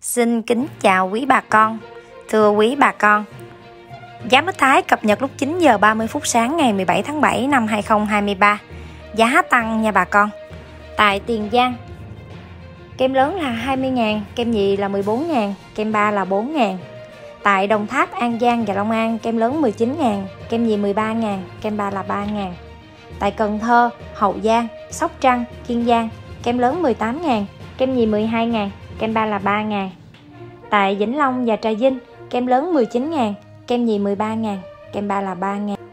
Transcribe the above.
Xin kính chào quý bà con. Thưa quý bà con, giá mít Thái cập nhật lúc 9 giờ 30 phút sáng ngày 17 tháng 7 năm 2023. Giá tăng nha bà con. Tại Tiền Giang, kem lớn là 20.000, kem nhì là 14.000, kem 3 là 4.000. Tại Đồng Tháp, An Giang và Long An, kem lớn 19.000, kem nhì 13.000, kem 3 là 3.000. Tại Cần Thơ, Hậu Giang, Sóc Trăng, Kiên Giang, kem lớn 18.000, kem nhì 12.000, kem 3 là 3.000. Tại Vĩnh Long và Trà Vinh, kem lớn 19.000, kem nhì 13.000, kem 3 là 3.000.